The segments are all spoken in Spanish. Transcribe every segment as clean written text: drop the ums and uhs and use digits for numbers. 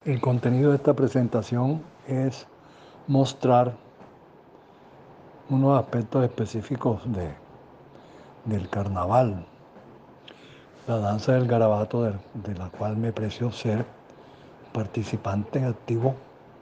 El contenido de esta presentación es mostrar unos aspectos específicos del carnaval, la danza del garabato, de la cual me precio ser participante activo,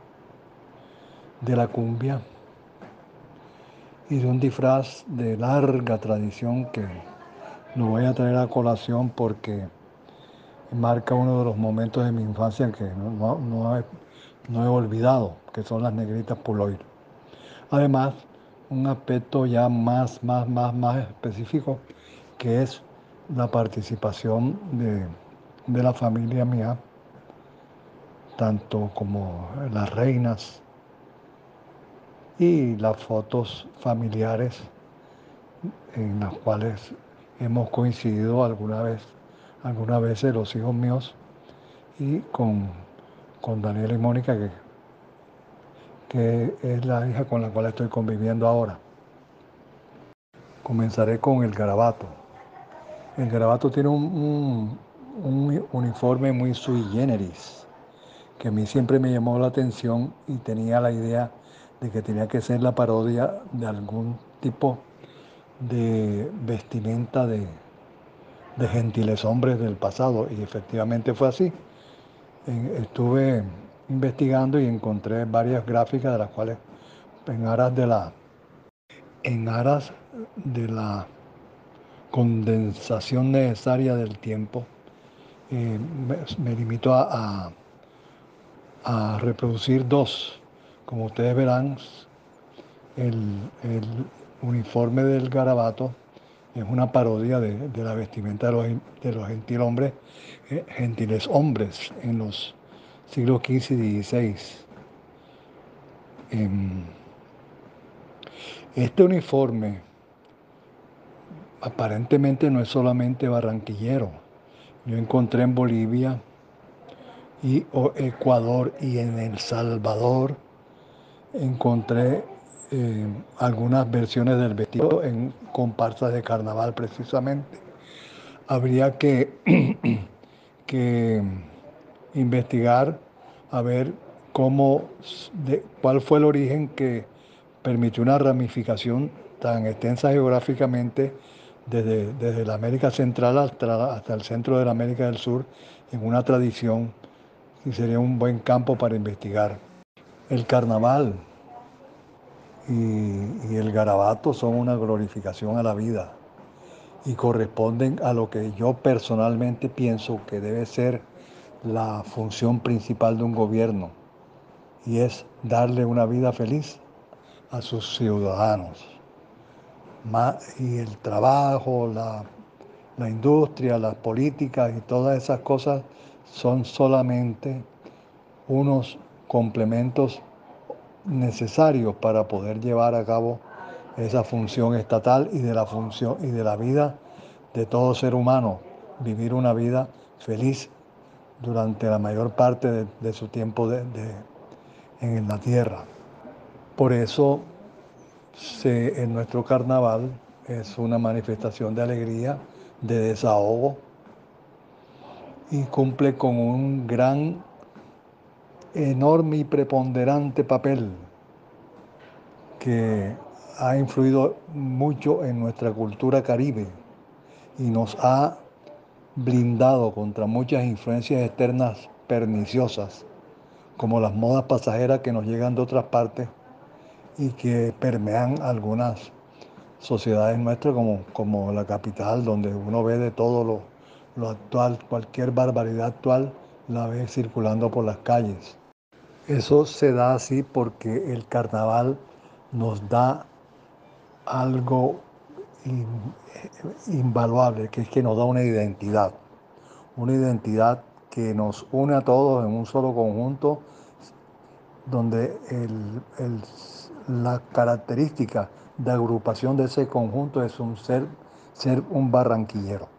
de la cumbia y de un disfraz de larga tradición que lo voy a traer a colación porque marca uno de los momentos de mi infancia que no he olvidado, que son las negritas Puloir. Además, un aspecto ya más específico, que es la participación de la familia mía, tanto como las reinas y las fotos familiares en las cuales hemos coincidido algunas veces los hijos míos y con Daniela y Mónica, que es la hija con la cual estoy conviviendo ahora. Comenzaré con el garabato. El garabato tiene un uniforme muy sui generis, que a mí siempre me llamó la atención y tenía la idea de que tenía que ser la parodia de algún tipo de vestimenta de gentiles hombres del pasado, y efectivamente fue así. Estuve investigando y encontré varias gráficas de las cuales en aras de la condensación necesaria del tiempo, me limito a reproducir dos. Como ustedes verán, el uniforme del garabato es una parodia de la vestimenta de los gentiles hombres en los siglos XV y XVI. Este uniforme aparentemente no es solamente barranquillero. Yo encontré en Bolivia y Ecuador y en El Salvador, encontré algunas versiones del vestido en comparsas de carnaval precisamente. Habría que investigar a ver cuál fue el origen que permitió una ramificación tan extensa geográficamente desde la América Central hasta el centro de la América del Sur, en una tradición, y sería un buen campo para investigar. El carnaval y el garabato son una glorificación a la vida y corresponden a lo que yo personalmente pienso que debe ser la función principal de un gobierno, y es darle una vida feliz a sus ciudadanos. Y el trabajo, la industria, las políticas y todas esas cosas son solamente unos complementos necesarios para poder llevar a cabo esa función estatal y de la función y de la vida de todo ser humano, vivir una vida feliz durante la mayor parte de su tiempo en la tierra. Por eso en nuestro carnaval es una manifestación de alegría, de desahogo, y cumple con un gran, enorme y preponderante papel que ha influido mucho en nuestra cultura caribe y nos ha blindado contra muchas influencias externas perniciosas, como las modas pasajeras que nos llegan de otras partes y que permean algunas sociedades nuestras, como la capital, donde uno ve de todo lo actual, cualquier barbaridad actual la ve circulando por las calles. Eso se da así porque el carnaval nos da algo invaluable, que es que nos da una identidad que nos une a todos en un solo conjunto, donde la característica de agrupación de ese conjunto es ser un barranquillero.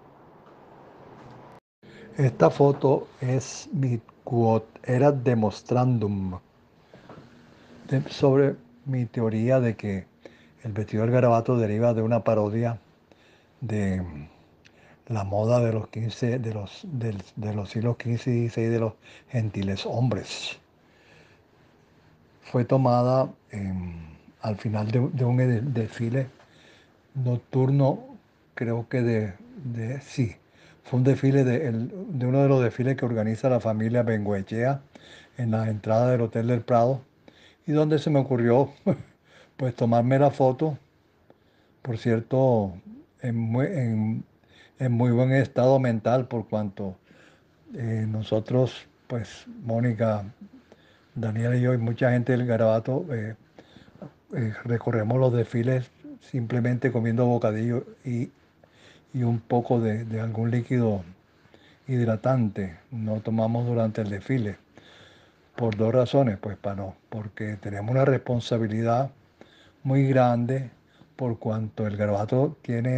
Esta foto es mi quod erat demonstrandum sobre mi teoría de que el vestido del garabato deriva de una parodia de la moda de los 15, de los siglos XV y XVI de los gentiles hombres. Fue tomada al final de un desfile nocturno, creo que sí, fue un desfile de uno de los desfiles que organiza la familia Bengoechea en la entrada del Hotel del Prado, y donde se me ocurrió pues tomarme la foto, por cierto, en en muy buen estado mental, por cuanto nosotros, pues Mónica, Daniel y yo y mucha gente del Garabato recorremos los desfiles simplemente comiendo bocadillo y un poco de algún líquido hidratante. No tomamos durante el desfile por dos razones, pues para no, porque tenemos una responsabilidad muy grande por cuanto el Garabato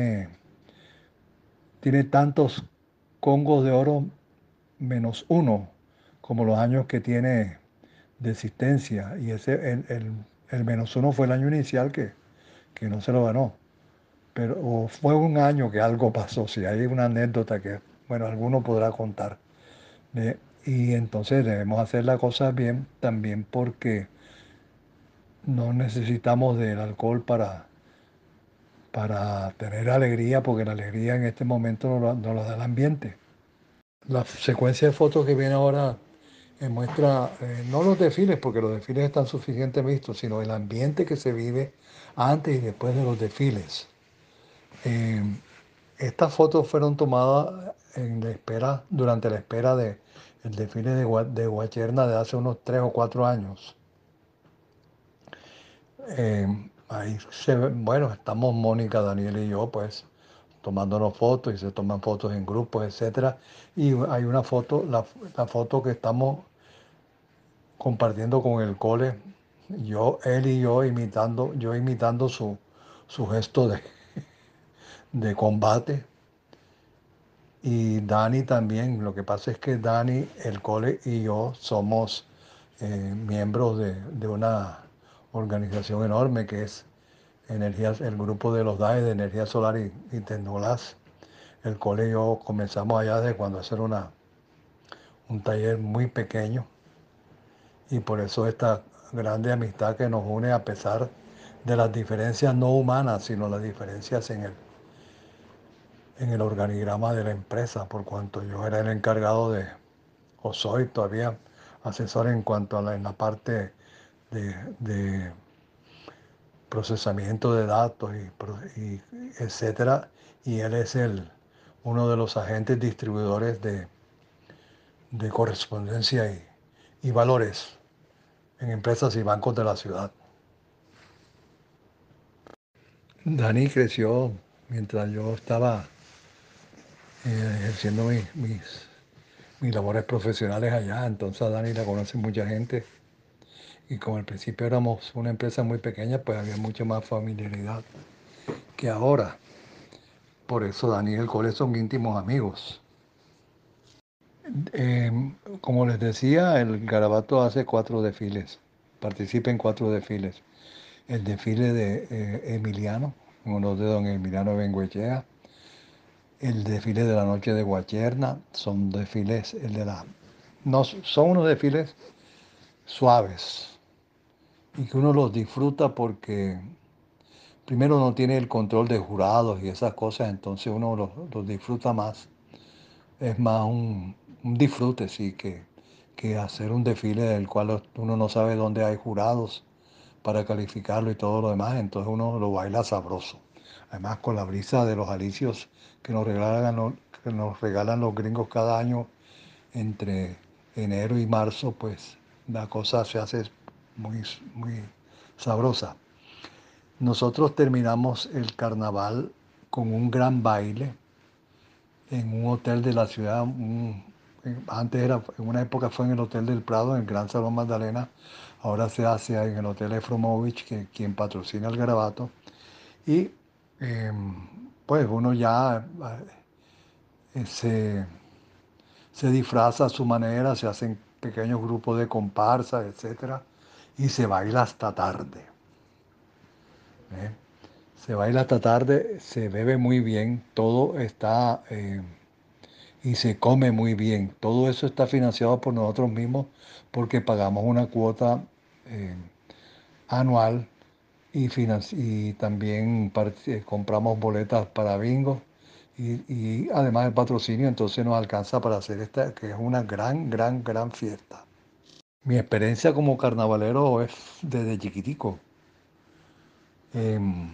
tiene tantos congos de oro menos uno como los años que tiene de existencia, y el menos uno fue el año inicial que no se lo ganó. Pero o fue un año que algo pasó, si hay una anécdota que, bueno, alguno podrá contar. ¿Ve? Y entonces debemos hacer las cosas bien, también porque no necesitamos del alcohol para tener alegría, porque la alegría en este momento no lo da el ambiente. La secuencia de fotos que viene ahora muestra no los desfiles, porque los desfiles están suficientemente vistos, sino el ambiente que se vive antes y después de los desfiles. Eh, Estas fotos fueron tomadas durante la espera el desfile de Guacherna de hace unos 3 o 4 años. Bueno, estamos Mónica, Daniel y yo, pues, tomándonos fotos y se toman fotos en grupos, etcétera. Y hay una foto, la foto que estamos compartiendo con el cole, él y yo imitando su gesto de combate. Y Dani también. Lo que pasa es que Dani, el cole y yo somos miembros de una organización enorme que es el grupo de los DAE de energía solar y Tecnoglass. El cole y yo comenzamos allá desde cuando hacer un taller muy pequeño, y por eso esta grande amistad que nos une a pesar de las diferencias no humanas, sino las diferencias en el organigrama de la empresa, por cuanto yo era el encargado o soy todavía asesor en cuanto a en la parte de procesamiento de datos y etcétera, y él es uno de los agentes distribuidores de correspondencia y valores en empresas y bancos de la ciudad. Dani creció mientras yo estaba ejerciendo mis labores profesionales allá, entonces a Dani la conoce mucha gente. Y como al principio éramos una empresa muy pequeña, pues había mucha más familiaridad que ahora. Por eso Dani y el cole son íntimos amigos. Como les decía, el Garabato hace 4 desfiles, participa en 4 desfiles. El desfile de Emiliano, en honor de don Emiliano Bengoechea. El desfile de la noche de Guacherna, son desfiles, no, son unos desfiles suaves y que uno los disfruta porque primero no tiene el control de jurados y esas cosas, entonces uno los disfruta más. Es más un disfrute, sí, que hacer un desfile del cual uno no sabe dónde hay jurados para calificarlo y todo lo demás, entonces uno lo baila sabroso. Además, con la brisa de los alicios que nos regalan los gringos cada año entre enero y marzo, pues la cosa se hace muy, muy sabrosa. Nosotros terminamos el carnaval con un gran baile en un hotel de la ciudad. Antes en una época fue en el Hotel del Prado, en el Gran Salón Magdalena. Ahora se hace en el Hotel Efromovich, quien patrocina el Garabato. Y pues uno ya eh, se, se disfraza a su manera, se hacen pequeños grupos de comparsa, etcétera, y se baila hasta tarde. ¿Eh? Se baila hasta tarde, se bebe muy bien, todo está y se come muy bien. Todo eso está financiado por nosotros mismos porque pagamos una cuota eh, anual y también compramos boletas para bingo y además el patrocinio, entonces nos alcanza para hacer esta, que es una gran, gran, gran fiesta. Mi experiencia como carnavalero es desde chiquitico. Em,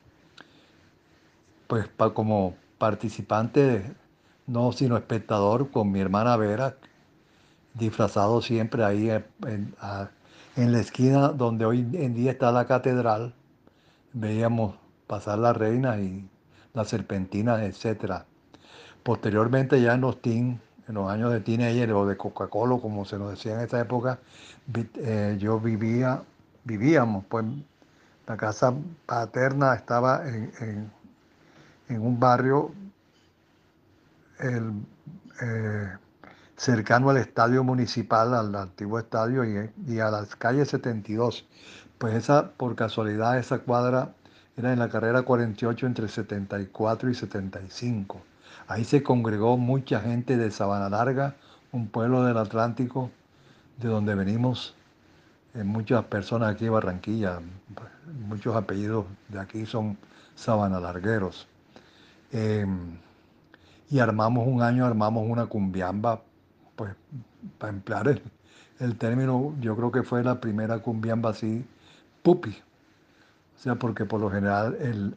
pues como participante, no sino espectador, con mi hermana Vera, disfrazado siempre ahí en la esquina donde hoy en día está la catedral. Veíamos pasar las reinas y las serpentinas, etcétera. Posteriormente ya en los años de teenager o de Coca-Cola, como se nos decía en esa época, yo vivíamos, pues la casa paterna estaba en un barrio el, eh, cercano al estadio municipal, al antiguo estadio y a las calles 72. Pues esa, por casualidad, esa cuadra era en la carrera 48 entre 74 y 75. Ahí se congregó mucha gente de Sabana Larga, un pueblo del Atlántico, de donde venimos muchas personas aquí de Barranquilla. Muchos apellidos de aquí son sabanalargueros. Em, y armamos una cumbiamba, pues para emplear el término, yo creo que fue la primera cumbiamba así, pupi. O sea, porque por lo general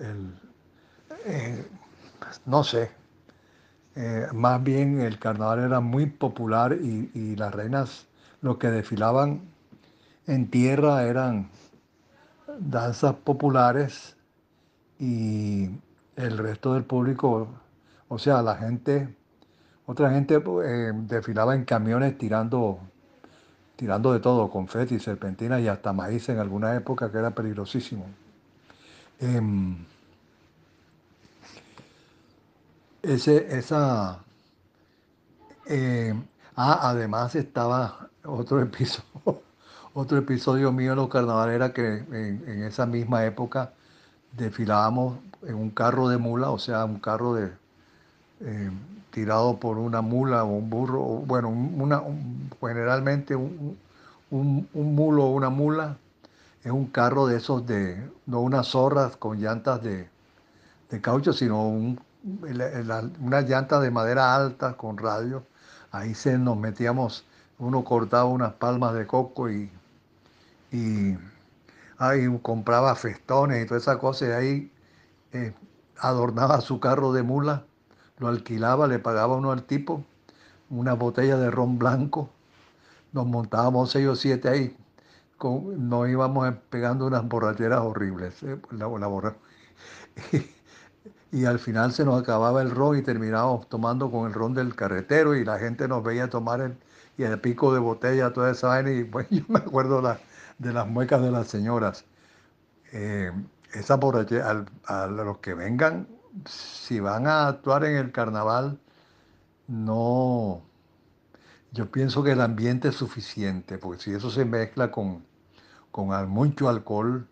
no sé, más bien el carnaval era muy popular y las reinas, los que desfilaban en tierra eran danzas populares y el resto del público, o sea, la gente, otra gente desfilaba en camiones tirando de todo, confeti, serpentinas y hasta maíz en alguna época que era peligrosísimo. Em, esa, además estaba otro episodio, otro episodio mío en los carnavales era que en esa misma época desfilábamos en un carro de mula, o sea, un carro eh, tirado por una mula o un burro, o, bueno, generalmente un mulo o una mula. Es un carro de esos no unas zorras con llantas de caucho, sino una llanta de madera alta con radio. Ahí nos metíamos, uno cortaba unas palmas de coco y ahí compraba festones y toda esa cosa y ahí eh, adornaba su carro de mula, lo alquilaba, le pagaba uno al tipo, una botella de ron blanco, nos montábamos 6 o 7 ahí, nos íbamos pegando unas borracheras horribles. Y al final se nos acababa el ron y terminábamos tomando con el ron del carretero y la gente nos veía tomar y el pico de botella, toda esa vaina. Y pues yo me acuerdo de las muecas de las señoras. Eh, esa borrachera, a los que vengan, si van a actuar en el carnaval, no, yo pienso que el ambiente es suficiente, porque si eso se mezcla con mucho alcohol,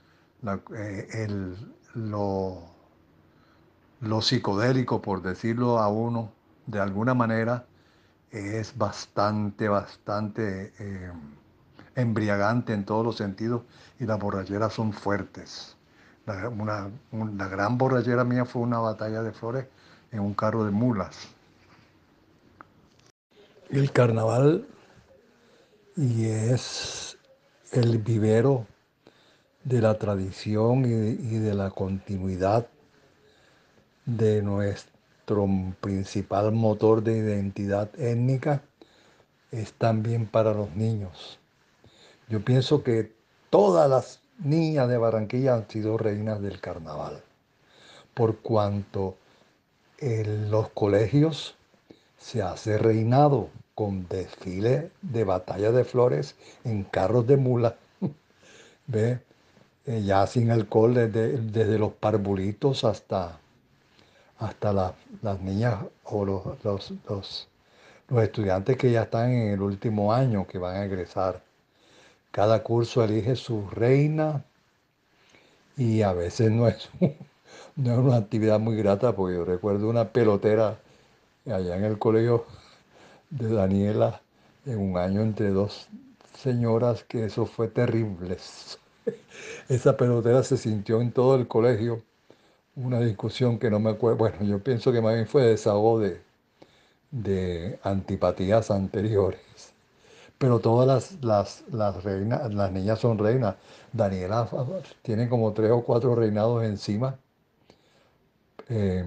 lo psicodélico, por decirlo a uno, de alguna manera, es bastante, bastante embriagante en todos los sentidos y las borracheras son fuertes. La gran borrachera mía fue una batalla de flores en un carro de mulas. El carnaval y es el vivero de la tradición y de la continuidad de nuestro principal motor de identidad étnica es también para los niños. Yo pienso que todas las niñas de Barranquilla han sido reinas del carnaval, por cuanto en los colegios se hace reinado con desfile de batalla de flores en carros de mula, ¿ve? Ya sin alcohol desde los parvulitos hasta las niñas o los estudiantes que ya están en el último año, que van a egresar. Cada curso elige su reina y a veces no es, no es una actividad muy grata, porque yo recuerdo una pelotera allá en el colegio de Daniela, en un año entre dos señoras, que eso fue terrible. Esa pelotera se sintió en todo el colegio, una discusión que no me acuerdo, bueno, yo pienso que más bien fue desahogo de antipatías anteriores. Pero todas las reinas, las niñas son reinas. Daniela tiene como 3 o 4 reinados encima. eh,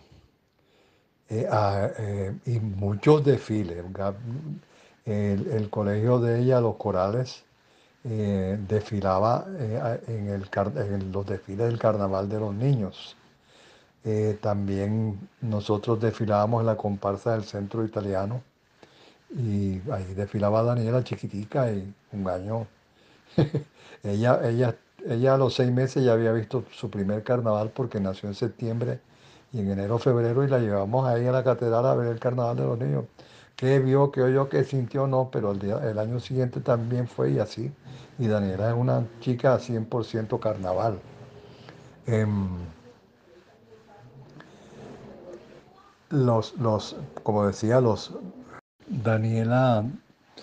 y muchos desfiles. El colegio de ella, los corales, desfilaba en los desfiles del Carnaval de los Niños. También nosotros desfilábamos en la comparsa del Centro Italiano y ahí desfilaba Daniela chiquitica y un año. Ella, ella, ella a los 6 meses ya había visto su primer carnaval porque nació en septiembre y en enero, febrero, y la llevamos ahí a la catedral a ver el carnaval de los niños. ¿Qué vio, qué oyó, qué sintió? No, pero el año siguiente también fue y así. Y Daniela es una chica 100% carnaval. Em, como decía, Daniela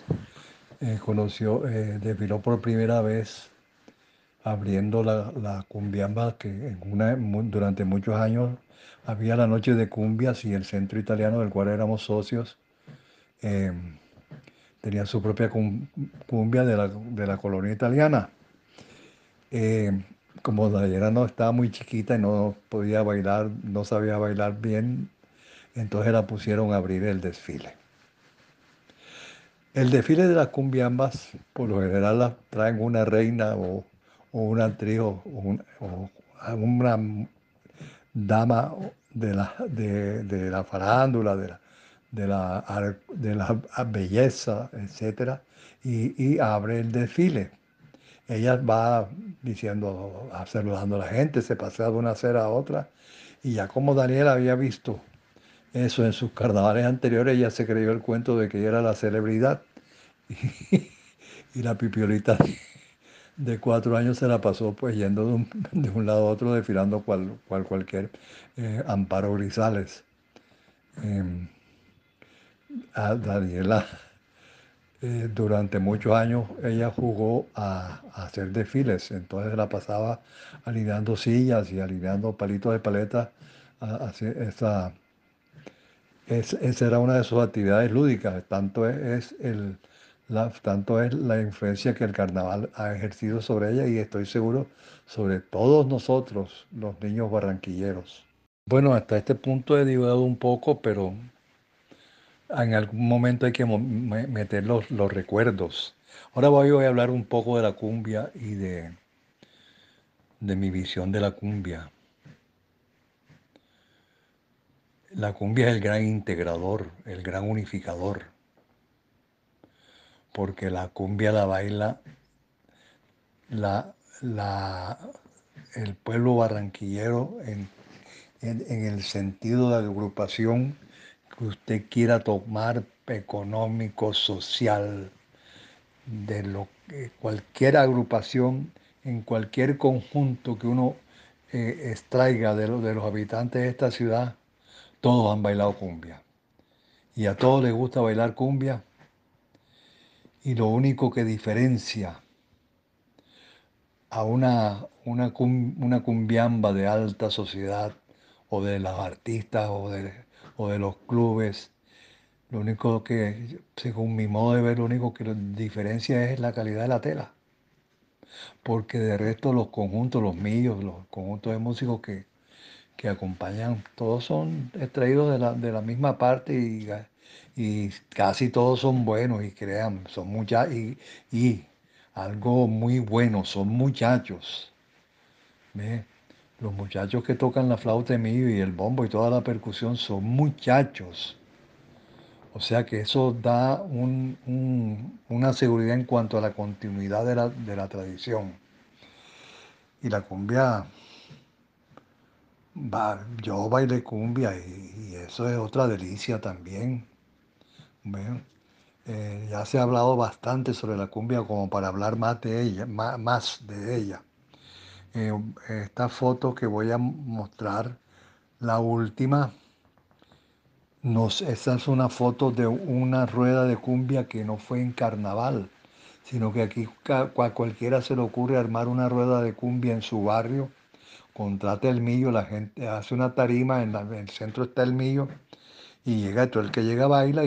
desfiló por primera vez abriendo la cumbiamba, que durante muchos años había la noche de cumbias y el centro italiano del cual éramos socios eh, tenía su propia cumbia de la colonia italiana. Eh, Como Dayana no estaba muy chiquita y no podía bailar, no sabía bailar bien, entonces la pusieron a abrir el desfile. El desfile de las cumbiambas, por lo general las traen una reina o una actriz o una dama de la farándula, de la belleza, etcétera, y abre el desfile. Ella va diciendo, saludando a la gente, se pasea de una acera a otra, y ya como Daniel había visto eso en sus carnavales anteriores, ella se creyó el cuento de que ella era la celebridad, y la pipiolita de 4 años se la pasó pues yendo de un lado a otro, desfilando cualquier Amparo Grisales. Em, a Daniela, durante muchos años ella jugó a hacer desfiles, entonces la pasaba alineando sillas y alineando palitos de paleta. Esa era una de sus actividades lúdicas, tanto es la influencia que el carnaval ha ejercido sobre ella, y estoy seguro sobre todos nosotros, los niños barranquilleros. Bueno, hasta este punto he divagado un poco, pero en algún momento hay que meter los recuerdos. Ahora voy a hablar un poco de la cumbia y de mi visión de la cumbia. La cumbia es el gran integrador, el gran unificador, porque la cumbia la baila la, la, el pueblo barranquillero en el sentido de agrupación que usted quiera tomar, económico, social, cualquier agrupación, en cualquier conjunto que uno extraiga de los habitantes de esta ciudad, todos han bailado cumbia. Y a todos les gusta bailar cumbia. Y lo único que diferencia a una cumbiamba de alta sociedad, o de los artistas, o de los clubes, lo único que, según mi modo de ver, lo único que lo diferencia es la calidad de la tela. Porque de resto los conjuntos, los míos, los conjuntos de músicos que acompañan, todos son extraídos de la misma parte, y casi todos son buenos, y crean, son muchachos, y algo muy bueno, son muchachos. ¿Ve? Los muchachos que tocan la flauta de millo y el bombo y toda la percusión son muchachos. O sea que eso da una seguridad en cuanto a la continuidad de la tradición. Y la cumbia, yo bailé cumbia, y eso es otra delicia también. ¿Ve? Ya se ha hablado bastante sobre la cumbia como para hablar más de ella, más de ella. Eh, Esta foto que voy a mostrar, la última, esa es una foto de una rueda de cumbia que no fue en carnaval, sino que aquí cualquiera se le ocurre armar una rueda de cumbia en su barrio, contrata el millo, la gente hace una tarima, en el centro está el millo, y llega todo el que llega baila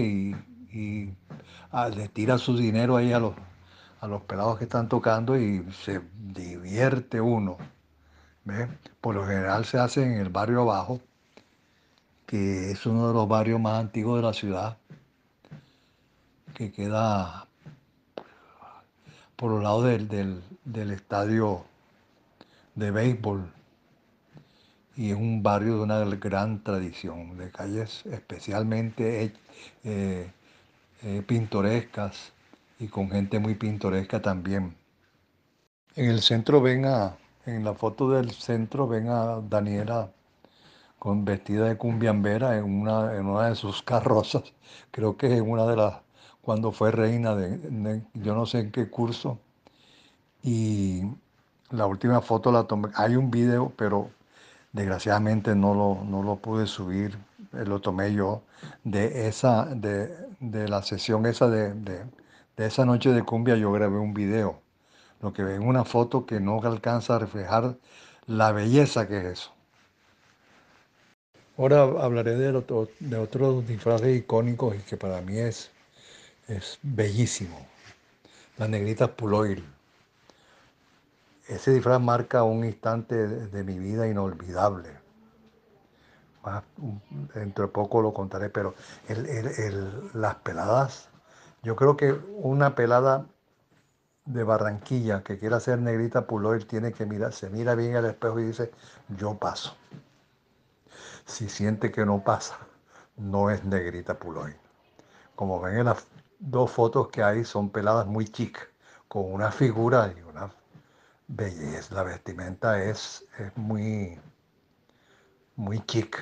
y le tira su dinero ahí a los pelados que están tocando y se divierte uno. ¿Ve? Por lo general se hace en el barrio abajo, que es uno de los barrios más antiguos de la ciudad, que queda por los lados del estadio de béisbol. Y es un barrio de una gran tradición, de calles especialmente eh, pintorescas y con gente muy pintoresca también. En el centro en la foto del centro ven a Daniela con vestida de cumbiambera en una de sus carrozas, creo que en una de las, cuando fue reina yo no sé en qué curso, y la última foto la tomé, hay un video, pero desgraciadamente no lo pude subir, lo tomé yo, de la sesión esa de esa noche de cumbia, yo grabé un video, lo que ven una foto que no alcanza a reflejar la belleza que es eso. Ahora hablaré de otros disfraces icónicos y que para mí es bellísimo. La negrita Puloil. Ese disfraz marca un instante de mi vida inolvidable. Dentro de poco lo contaré, pero las peladas, yo creo que una pelada de Barranquilla que quiera ser negrita Puloil tiene que mirar, se mira bien al espejo y dice, yo paso. Si siente que no pasa, no es negrita Puloil. Como ven en las dos fotos que hay, son peladas muy chic, con una figura y una belleza. La vestimenta es muy chic,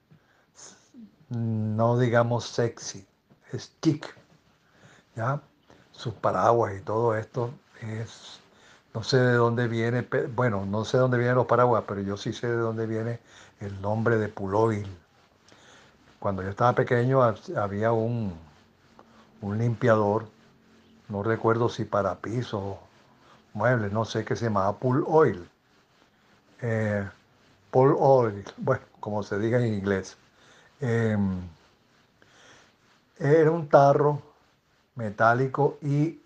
no digamos sexy, es chic, ¿ya? Sus paraguas y todo esto es, no sé de dónde viene, bueno, no sé de dónde vienen los paraguas, pero yo sí sé de dónde viene el nombre de Puloil. Cuando yo estaba pequeño había un limpiador, no recuerdo si para pisos, muebles, no sé, qué se llamaba Pull Oil. Eh, Pull Oil, bueno, como se diga en inglés. Eh, Era un tarro metálico y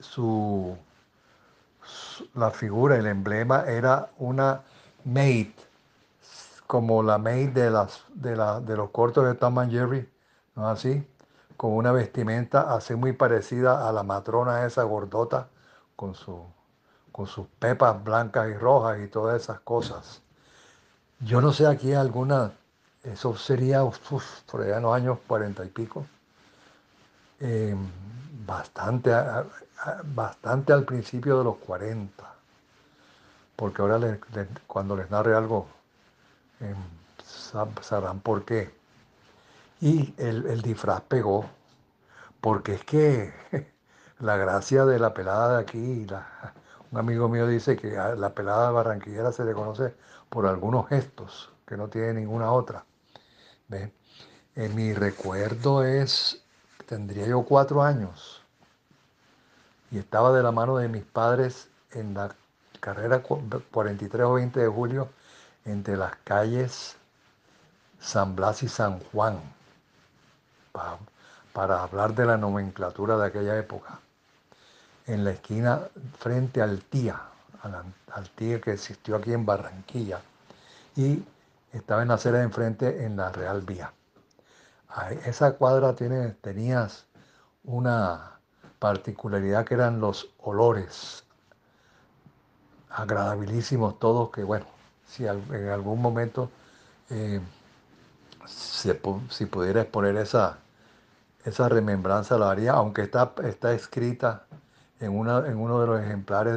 la figura, el emblema era una maid, como la maid de los cortos de Tom and Jerry, ¿no es así? Con una vestimenta así muy parecida a la matrona esa gordota, con con sus pepas blancas y rojas y todas esas cosas. Yo no sé aquí alguna, eso sería por allá en los años 40 y pico, eh, bastante, bastante al principio de los 40, porque ahora cuando les narre algo, eh, sabrán por qué. Y el disfraz pegó, porque es que la gracia de la pelada de aquí, un amigo mío dice que a la pelada barranquillera se le conoce por algunos gestos que no tiene ninguna otra. ¿Ve? Mi recuerdo tendría yo 4 años y estaba de la mano de mis padres en la carrera 43 o 20 de julio entre las calles San Blas y San Juan, pa- para hablar de la nomenclatura de aquella época, en la esquina frente al TIA, al TIA que existió aquí en Barranquilla, y estaba en la acera de enfrente en la Real Vía. Esa cuadra tenías una particularidad que eran los olores, agradabilísimos todos, que bueno, si en algún momento eh, si pudiera exponer esa remembranza la haría, aunque está escrita en uno de los ejemplares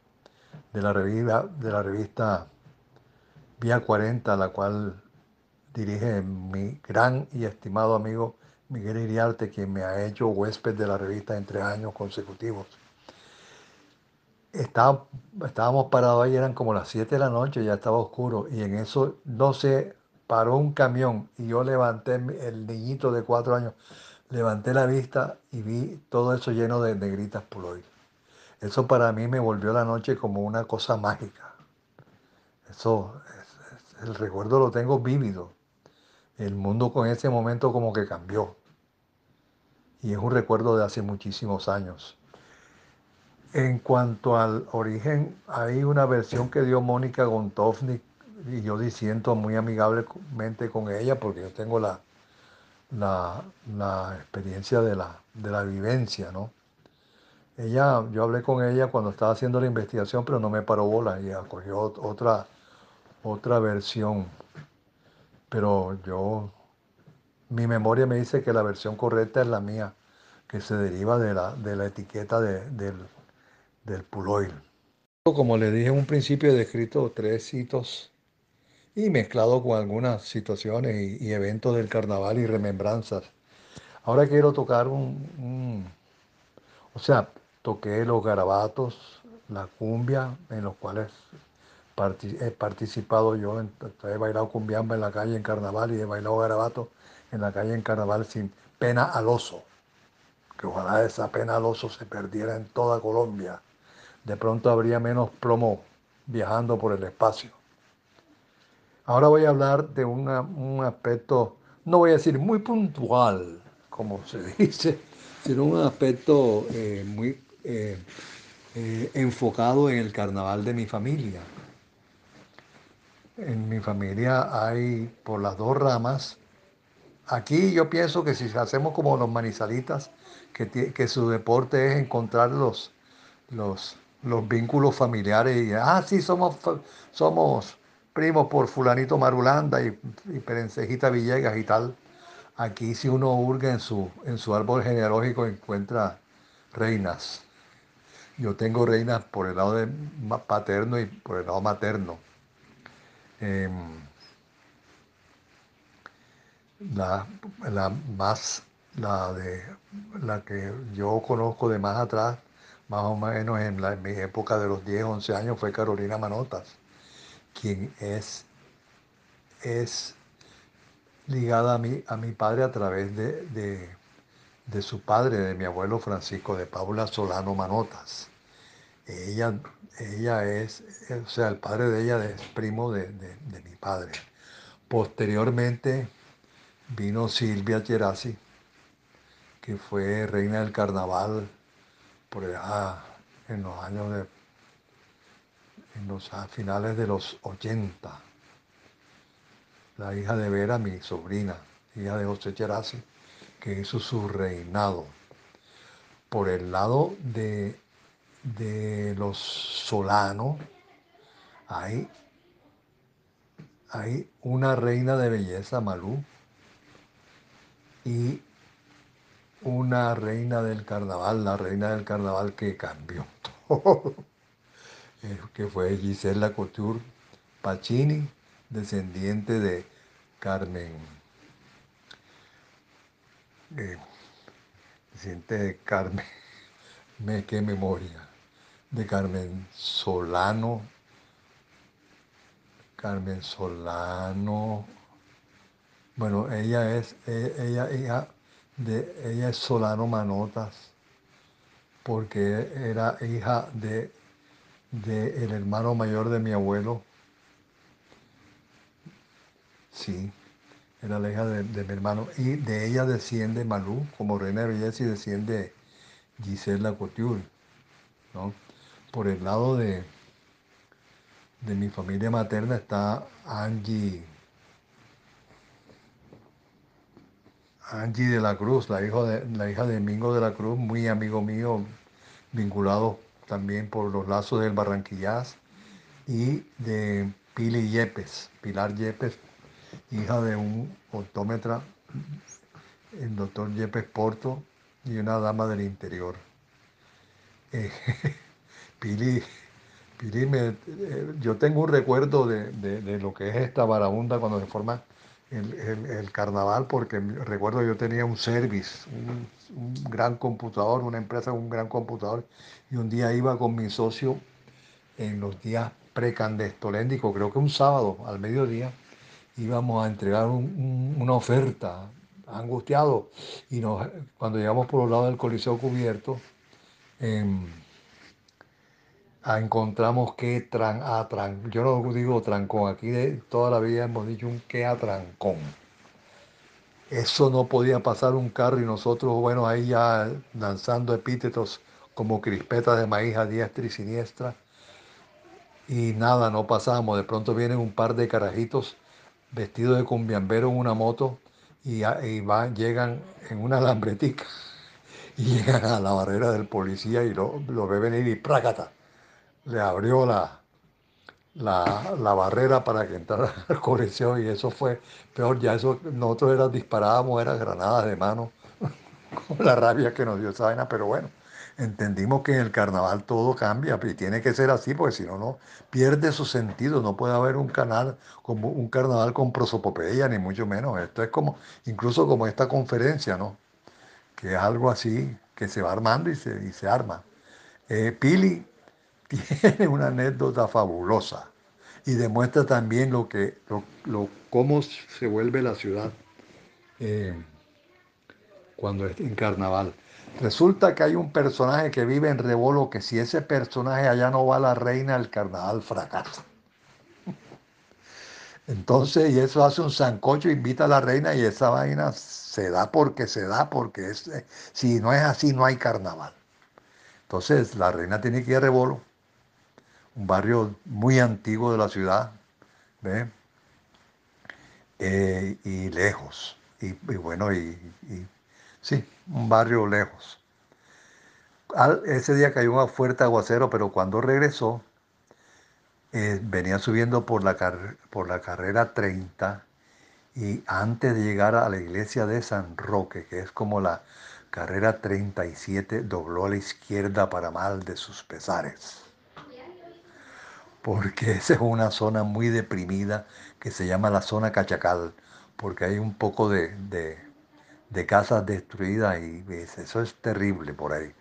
de la revista Vía 40, la cual dirige mi gran y estimado amigo Miguel Iriarte, quien me ha hecho huésped de la revista en 3 años consecutivos. Estaba- estábamos parados ahí, eran como las 7 de la noche, ya estaba oscuro, y en eso, no sé, paró un camión y yo levanté el niñito de 4 años, levanté la vista y vi todo eso lleno de negritas Puloy. Eso para mí me volvió la noche como una cosa mágica. Eso, el recuerdo lo tengo vívido. El mundo con ese momento como que cambió. Y es un recuerdo de hace muchísimos años. En cuanto al origen, hay una versión que dio Mónica Gontovnik y yo disiento muy amigablemente con ella porque yo tengo la experiencia de la vivencia, ¿no? Yo hablé con ella cuando estaba haciendo la investigación, pero no me paró bola y acogió otra versión. Pero mi memoria me dice que la versión correcta es la mía, que se deriva de la etiqueta del Puloil. Como le dije en un principio, he descrito 3 hitos y mezclado con algunas situaciones y eventos del carnaval y remembranzas. Ahora quiero tocar o sea, toqué los garabatos, la cumbia, en los cuales he participado yo. He bailado cumbiamba en la calle en carnaval y he bailado garabato en la calle en carnaval sin pena al oso. Que ojalá esa pena al oso se perdiera en toda Colombia. De pronto habría menos plomo viajando por el espacio. Ahora voy a hablar de un aspecto, no voy a decir muy puntual, como se dice, sino un aspecto muy enfocado en el carnaval de mi familia. En mi familia hay por las dos ramas. Aquí yo pienso que si hacemos como los manizalitas, que su deporte es encontrar los vínculos familiares sí, somos primos por fulanito Marulanda y Perencejita Villegas y tal. Aquí si uno hurga en su árbol genealógico encuentra reinas. Yo tengo reinas por el lado paterno y por el lado materno. Em, la, la más, la que yo conozco de más atrás, más o menos en mi época de los 10 11 años, fue Carolina Manotas, quien es ligada a mi padre a través de su padre, de mi abuelo Francisco de Paula Solano Manotas. Ella, ella o sea, el padre de ella es primo de mi padre. Posteriormente vino Silvia Gerasi, que fue reina del carnaval por allá en los años finales de los 80. La hija de Vera, mi sobrina, hija de José Gerasi, que hizo su reinado. Por el lado de los Solano, hay, hay una reina de belleza, Malú, y una reina del carnaval, la reina del carnaval que cambió todo, que fue Gisela Couture Pacini, descendiente de Carmen, eh, descendiente de Carmen, qué memoria, de Carmen Solano, bueno, ella es Solano Manotas, porque era hija de el hermano mayor de mi abuelo, sí, era la hija de mi hermano, y de ella desciende Malú como reina de belleza y desciende Gisela Couture, ¿no? Por el lado de mi familia materna está Angie de la Cruz, la hija de Mingo de la Cruz, muy amigo mío, vinculado también por los lazos del Barranquillaz, y de Pili Yepes, Pilar Yepes, hija de un optómetra, el doctor Yepes Porto, y una dama del interior. Eh, Pili, yo tengo un recuerdo de lo que es esta barabunda cuando se forma el carnaval, porque recuerdo yo tenía un service, un gran computador, una empresa con un gran computador, y un día iba con mi socio en los días precandestoléndicos, creo que un sábado al mediodía, íbamos a entregar una oferta, angustiado, y cuando llegamos por los lados del Coliseo Cubierto, em, encontramos que yo no digo trancón, aquí de toda la vida hemos dicho un que atrancón. Eso no podía pasar un carro y nosotros, bueno, ahí ya lanzando epítetos como crispetas de maíz a diestra y siniestra. Y nada, no pasamos. De pronto vienen un par de carajitos vestidos de cumbiambero en una moto llegan en una lambretica y llegan a la barrera del policía y lo ve venir y ¡prácata! Le abrió la barrera para que entrara al coliseo y eso fue peor. Ya eso, nosotros disparábamos, eran granadas de mano con la rabia que nos dio esa vaina, pero bueno, entendimos que en el carnaval todo cambia y tiene que ser así porque si no, no pierde su sentido. No puede haber un canal como un carnaval con prosopopeya, ni mucho menos. Esto es como, incluso como esta conferencia, ¿no? Que es algo así que se va armando y se arma. Pili tiene una anécdota fabulosa y demuestra también cómo se vuelve la ciudad eh, cuando es en carnaval. Resulta que hay un personaje que vive en Rebolo que si ese personaje allá no va, la reina, el carnaval fracasa. Entonces, y eso hace un sancocho, invita a la reina y esa vaina se da porque si no es así no hay carnaval. Entonces, la reina tiene que ir a Rebolo, un barrio muy antiguo de la ciudad, ¿ve? Y lejos. Y bueno, sí, un barrio lejos. Ese día cayó un fuerte aguacero, pero cuando regresó, venía subiendo por la carrera 30 y antes de llegar a la iglesia de San Roque, que es como la carrera 37, dobló a la izquierda para mal de sus pesares, porque esa es una zona muy deprimida que se llama la zona Cachacal, porque hay un poco de casas destruidas y eso es terrible por ahí.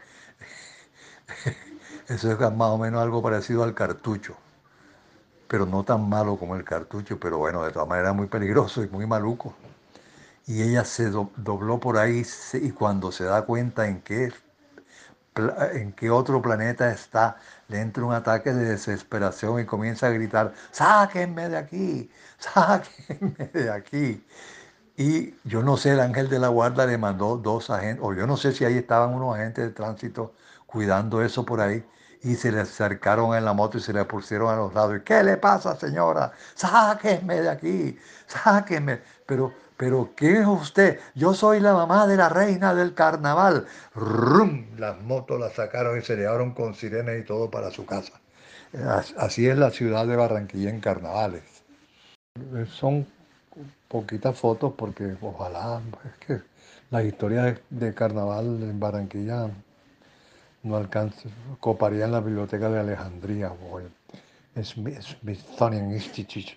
Eso es más o menos algo parecido al Cartucho, pero no tan malo como el Cartucho, pero bueno, de todas maneras muy peligroso y muy maluco. Y ella se dobló por ahí y cuando se da cuenta en qué otro planeta está, le entra un ataque de desesperación y comienza a gritar, sáquenme de aquí, sáquenme de aquí. Y yo no sé, el ángel de la guarda le mandó dos agentes, o yo no sé si ahí estaban unos agentes de tránsito cuidando eso por ahí, y se le acercaron en la moto y se le pusieron a los lados. ¿Y qué le pasa, señora? Sáquenme de aquí, sáquenme. Pero, ¿qué es usted? Yo soy la mamá de la reina del carnaval. ¡Rum! Las motos las sacaron y se llevaron con sirenas y todo para su casa. Así es la ciudad de Barranquilla en carnavales. Son poquitas fotos porque ojalá, es que las historias de carnaval en Barranquilla no alcanza, coparía en la biblioteca de Alejandría o el Smithsonian Institute.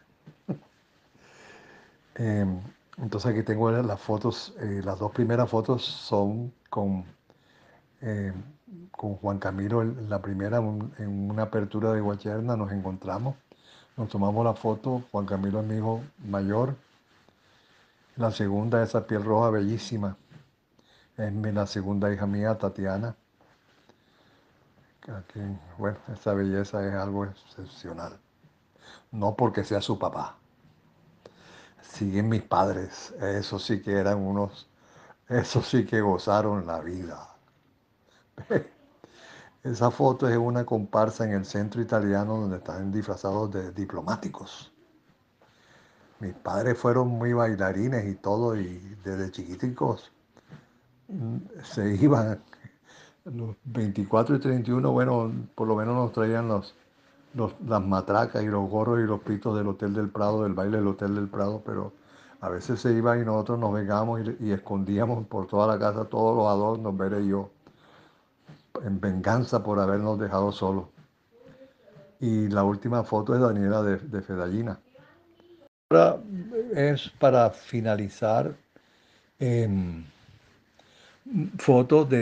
Eh, entonces aquí tengo las fotos, las dos primeras fotos son eh, con Juan Camilo, la primera en una apertura de Guacherna nos encontramos, nos tomamos la foto, Juan Camilo es mi hijo mayor, la segunda esa piel roja bellísima, es la segunda hija mía, Tatiana, que, bueno, esa belleza es algo excepcional, no porque sea su papá, siguen mis padres, esos sí que eran esos sí que gozaron la vida. Esa foto es una comparsa en el centro italiano donde están disfrazados de diplomáticos. Mis padres fueron muy bailarines y todo, y desde chiquiticos se iban. Los 24 y 31, bueno, por lo menos nos traían las matracas y los gorros y los pitos del Hotel del Prado, del baile del Hotel del Prado, pero a veces se iban y nosotros nos vengábamos y escondíamos por toda la casa todos los adornos, Bere y yo, en venganza por habernos dejado solos. Y la última foto es Daniela de Fedallina. Ahora es para finalizar em, fotos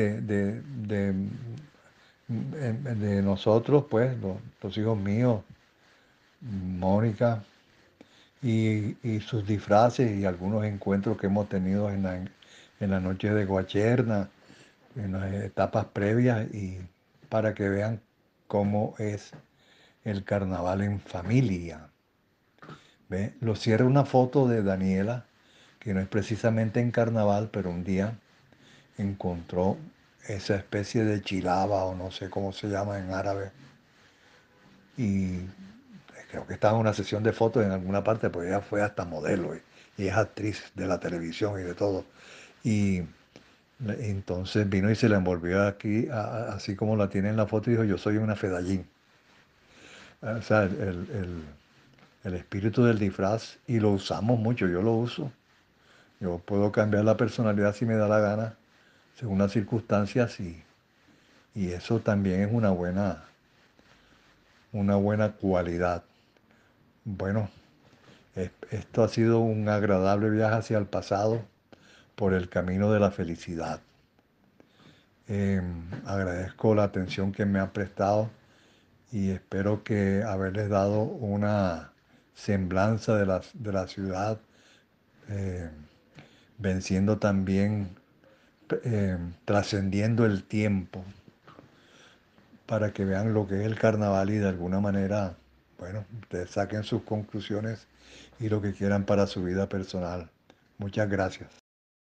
de nosotros, pues, los hijos míos, Mónica, y sus disfraces y algunos encuentros que hemos tenido en la noche de Guacherna, en las etapas previas, y para que vean cómo es el carnaval en familia. ¿Ve? Lo cierra una foto de Daniela, que no es precisamente en carnaval, pero un día encontró esa especie de chilaba o no sé cómo se llama en árabe. Y creo que estaba en una sesión de fotos en alguna parte, pues ella fue hasta modelo y es actriz de la televisión y de todo. Y entonces vino y se la envolvió aquí, así como la tiene en la foto, y dijo, yo soy una fedallín. O sea, el espíritu del disfraz, y lo usamos mucho, yo lo uso. Yo puedo cambiar la personalidad si me da la gana, según las circunstancias, y eso también es una buena cualidad. Bueno, esto ha sido un agradable viaje hacia el pasado por el camino de la felicidad. Agradezco la atención que me han prestado y espero que haberles dado una semblanza de la ciudad, eh, venciendo también, trascendiendo el tiempo, para que vean lo que es el carnaval y de alguna manera, bueno, ustedes saquen sus conclusiones y lo que quieran para su vida personal. Muchas gracias.